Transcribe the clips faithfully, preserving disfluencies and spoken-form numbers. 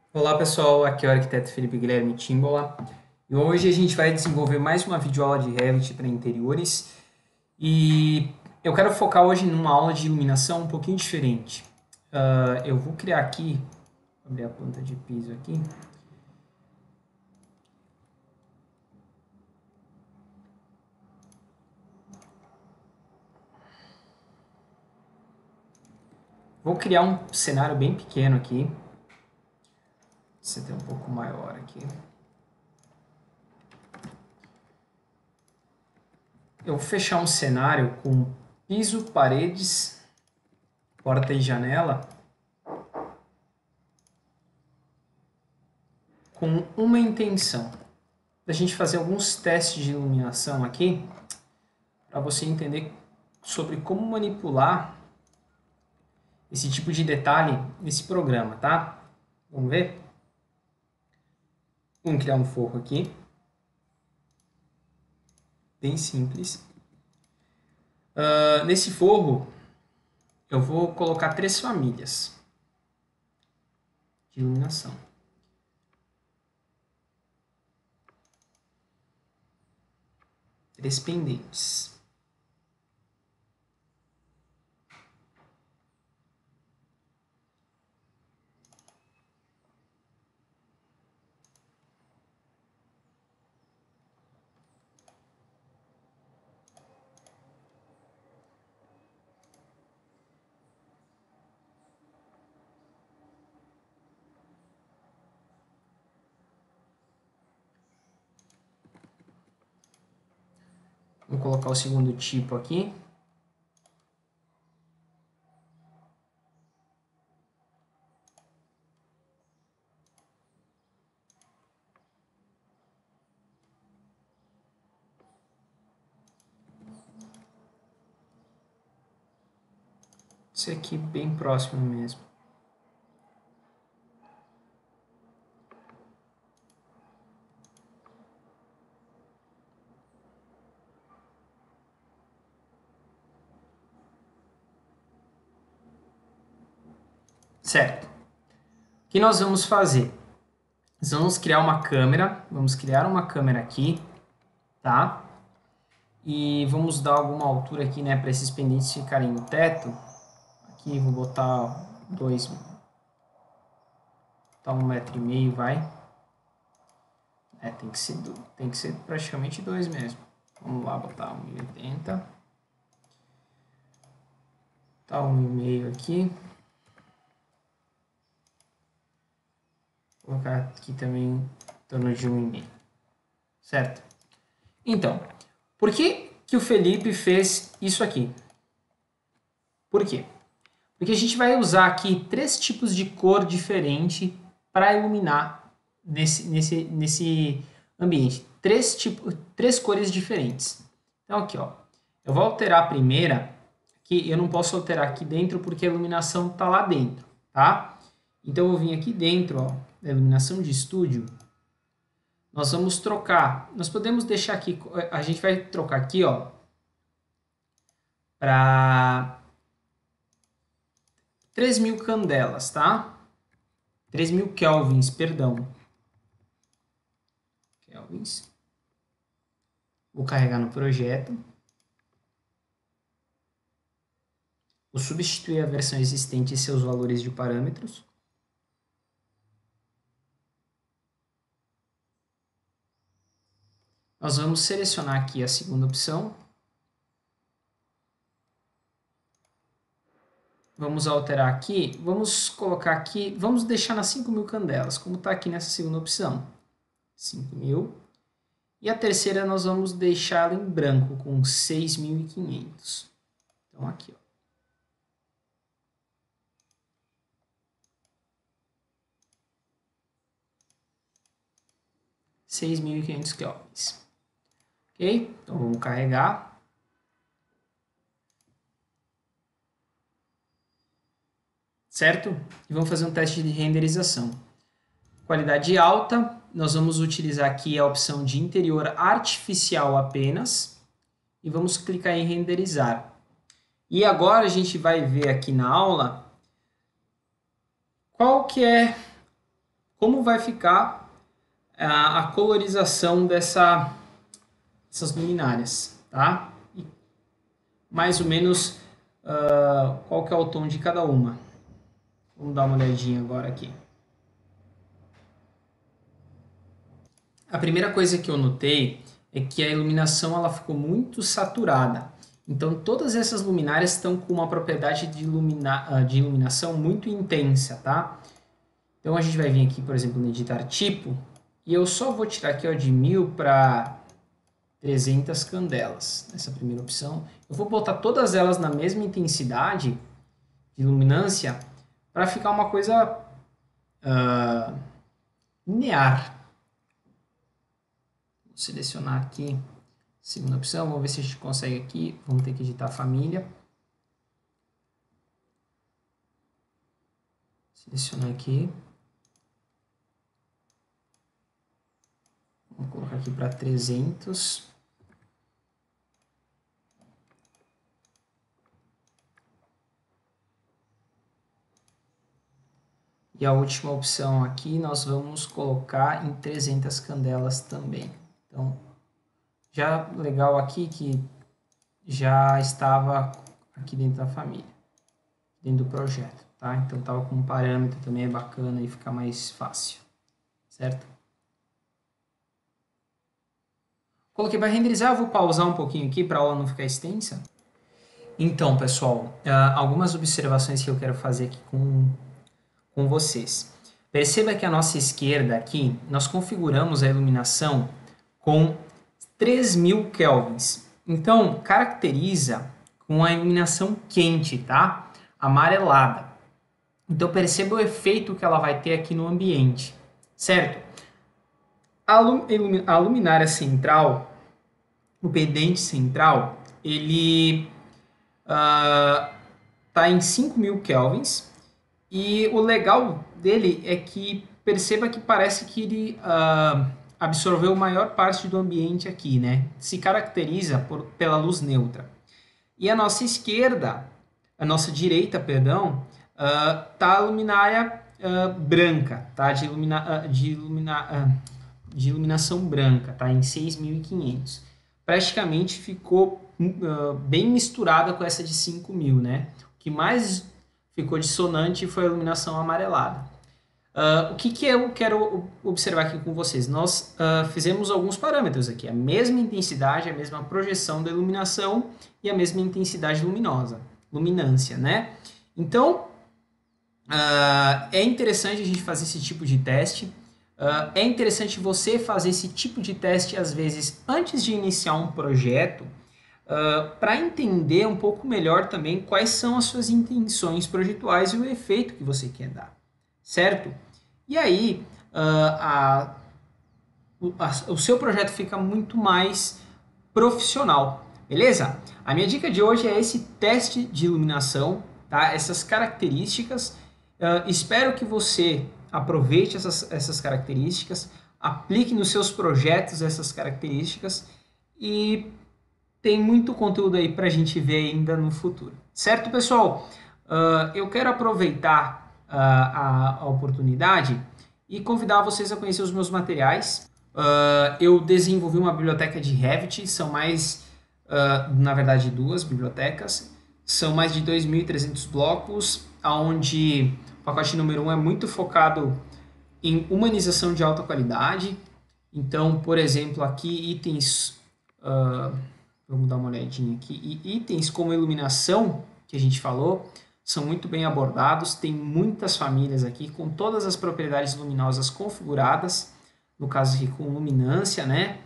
Olá pessoal, aqui é o arquiteto Felipe Guilherme Timbola e hoje a gente vai desenvolver mais uma videoaula de Revit para interiores e eu quero focar hoje numa aula de iluminação um pouquinho diferente. Ah, eu vou criar aqui, vou abrir a planta de piso aqui, vou criar um cenário bem pequeno aqui, você tem um pouco maior aqui. Eu vou fechar um cenário com piso, paredes, porta e janela com uma intenção, da gente fazer alguns testes de iluminação aqui, para você entender sobre como manipular esse tipo de detalhe nesse programa, tá? Vamos ver? Vamos criar um forro aqui, bem simples. Uh, nesse forro, eu vou colocar três famílias de iluminação. Três pendentes. Vou colocar o segundo tipo aqui. Esse aqui bem próximo mesmo. Certo. O que nós vamos fazer? Nós vamos criar uma câmera, vamos criar uma câmera aqui, tá? E vamos dar alguma altura aqui, né, para esses pendentes ficarem no teto. Aqui vou botar dois, botar um metro e meio, vai. É, tem que ser, tem que ser praticamente dois mesmo. Vamos lá, botar um e oitenta. Tá um e meio aqui. Vou colocar aqui também em torno de um e meio, certo? Então, por que que o Felipe fez isso aqui? Por quê? Porque a gente vai usar aqui três tipos de cor diferente para iluminar nesse, nesse, nesse ambiente. Três, tipo, três cores diferentes. Então aqui, ó, eu vou alterar a primeira, que eu não posso alterar aqui dentro porque a iluminação está lá dentro, tá? Então eu vou vir aqui dentro, ó, da iluminação de estúdio. Nós vamos trocar, nós podemos deixar aqui, a gente vai trocar aqui, ó, para três mil candelas, tá? três mil kelvins, perdão. Kelvins. Vou carregar no projeto. Vou substituir a versão existente e seus valores de parâmetros. Nós vamos selecionar aqui a segunda opção. Vamos alterar aqui, vamos colocar aqui, vamos deixar nas cinco mil candelas, como está aqui nessa segunda opção. cinco mil. E a terceira nós vamos deixá-la em branco, com seis mil e quinhentos. Então aqui, ó. seis mil e quinhentos kelvins. Ok? Então vamos carregar. Certo? E vamos fazer um teste de renderização. Qualidade alta, nós vamos utilizar aqui a opção de interior artificial apenas. E vamos clicar em renderizar. E agora a gente vai ver aqui na aula qual que é, como vai ficar a, a colorização dessa, dessas luminárias, tá? E mais ou menos uh, qual que é o tom de cada uma. Vamos dar uma olhadinha agora aqui. A primeira coisa que eu notei é que a iluminação ela ficou muito saturada. Então todas essas luminárias estão com uma propriedade de, ilumina, de iluminação muito intensa, tá? Então a gente vai vir aqui, por exemplo, no editar tipo, e eu só vou tirar aqui ó, de mil para trezentas candelas, nessa primeira opção. Eu vou botar todas elas na mesma intensidade de luminância para ficar uma coisa uh, linear. Vou selecionar aqui segunda opção, vamos ver se a gente consegue aqui, vamos ter que editar a família. Selecionar aqui. Vamos colocar aqui para trezentos. E a última opção aqui nós vamos colocar em trezentas candelas também. Então, já legal aqui que já estava aqui dentro da família, dentro do projeto, tá? Então estava com um parâmetro também, é bacana e fica mais fácil, certo? Coloquei para renderizar, eu vou pausar um pouquinho aqui para a aula não ficar extensa. Então, pessoal, algumas observações que eu quero fazer aqui com, com vocês. Perceba que à nossa esquerda aqui, nós configuramos a iluminação com três mil kelvins. Então, caracteriza com a iluminação quente, tá? Amarelada. Então, perceba o efeito que ela vai ter aqui no ambiente, certo? A, lum a luminária central, o pendente central, ele está uh, em cinco mil kelvins. E o legal dele é que perceba que parece que ele uh, absorveu a maior parte do ambiente aqui, né? Se caracteriza por, pela luz neutra. E a nossa esquerda, a nossa direita, perdão, uh, tá a luminária uh, branca, tá? De, ilumina, uh, de, ilumina, uh, de iluminação branca, tá? Em seis mil e quinhentos. Praticamente ficou uh, bem misturada com essa de cinco mil, né? O que mais ficou dissonante foi a iluminação amarelada. Uh, o que, que eu quero observar aqui com vocês? Nós uh, fizemos alguns parâmetros aqui. A mesma intensidade, a mesma projeção da iluminação e a mesma intensidade luminosa, luminância, né? Então, uh, é interessante a gente fazer esse tipo de teste. Uh, é interessante você fazer esse tipo de teste, às vezes, antes de iniciar um projeto, Uh, para entender um pouco melhor também quais são as suas intenções projetuais e o efeito que você quer dar, certo? E aí, uh, a, o, a, o seu projeto fica muito mais profissional, beleza? A minha dica de hoje é esse teste de iluminação, tá? Essas características. Uh, espero que você aproveite essas, essas características, aplique nos seus projetos essas características e tem muito conteúdo aí para a gente ver ainda no futuro. Certo, pessoal? Uh, eu quero aproveitar uh, a, a oportunidade e convidar vocês a conhecer os meus materiais. Uh, eu desenvolvi uma biblioteca de Revit, são mais, uh, na verdade, duas bibliotecas. São mais de dois mil e trezentos blocos, onde o pacote número um é muito focado em humanização de alta qualidade. Então, por exemplo, aqui itens... Uh, Vamos dar uma olhadinha aqui. E itens como iluminação, que a gente falou, são muito bem abordados. Tem muitas famílias aqui com todas as propriedades luminosas configuradas. No caso aqui com luminância, né?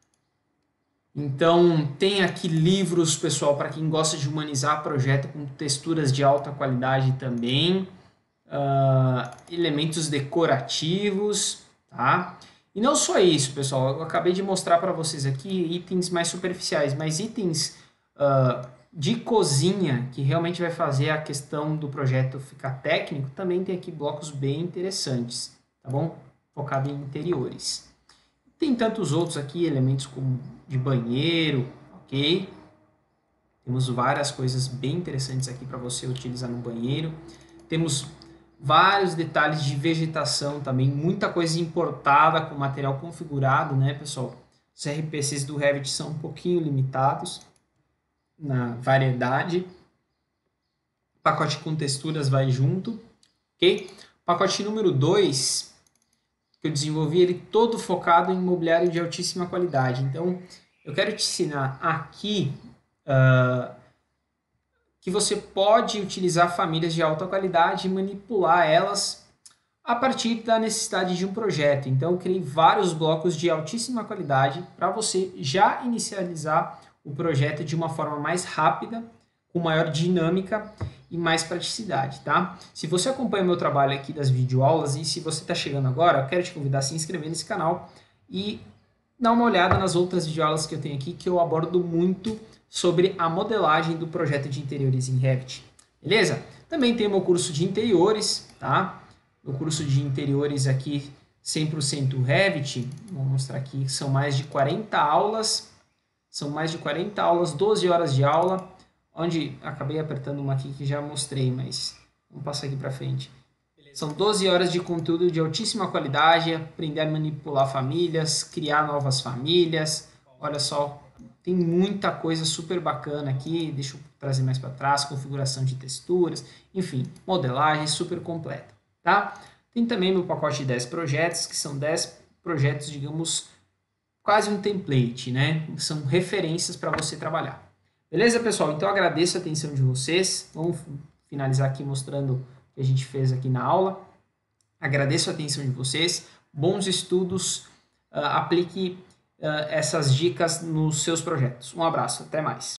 Então, tem aqui livros, pessoal, para quem gosta de humanizar projeto com texturas de alta qualidade também. Uh, elementos decorativos, tá? E não só isso, pessoal, eu acabei de mostrar para vocês aqui itens mais superficiais, mas itens uh, de cozinha, que realmente vai fazer a questão do projeto ficar técnico, também tem aqui blocos bem interessantes, tá bom? Focado em interiores. Tem tantos outros aqui, elementos como de banheiro, ok? Temos várias coisas bem interessantes aqui para você utilizar no banheiro. Temos vários detalhes de vegetação também, muita coisa importada com material configurado, né, pessoal? Os R P Cs do Revit são um pouquinho limitados na variedade. O pacote com texturas vai junto, ok? Pacote número dois, que eu desenvolvi, ele todo focado em imobiliário de altíssima qualidade. Então, eu quero te ensinar aqui uh, que você pode utilizar famílias de alta qualidade e manipular elas a partir da necessidade de um projeto. Então, eu criei vários blocos de altíssima qualidade para você já inicializar o projeto de uma forma mais rápida, com maior dinâmica e mais praticidade, tá? Se você acompanha o meu trabalho aqui das videoaulas e se você está chegando agora, eu quero te convidar a se inscrever nesse canal e dar uma olhada nas outras videoaulas que eu tenho aqui, que eu abordo muito sobre a modelagem do projeto de interiores em Revit, beleza? Também tem o meu curso de interiores, tá? O curso de interiores aqui cem por cento Revit, vou mostrar aqui, são mais de quarenta aulas, são mais de quarenta aulas, doze horas de aula, onde acabei apertando uma aqui que já mostrei, mas vamos passar aqui para frente. São doze horas de conteúdo de altíssima qualidade, aprender a manipular famílias, criar novas famílias. Olha só, tem muita coisa super bacana aqui, deixa eu trazer mais para trás, configuração de texturas, enfim, modelagem super completa, tá? Tem também meu pacote de dez projetos, que são dez projetos, digamos, quase um template, né? São referências para você trabalhar. Beleza, pessoal? Então, eu agradeço a atenção de vocês. Vamos finalizar aqui mostrando o que a gente fez aqui na aula. Agradeço a atenção de vocês. Bons estudos. Uh, aplique uh, essas dicas nos seus projetos. Um abraço. Até mais.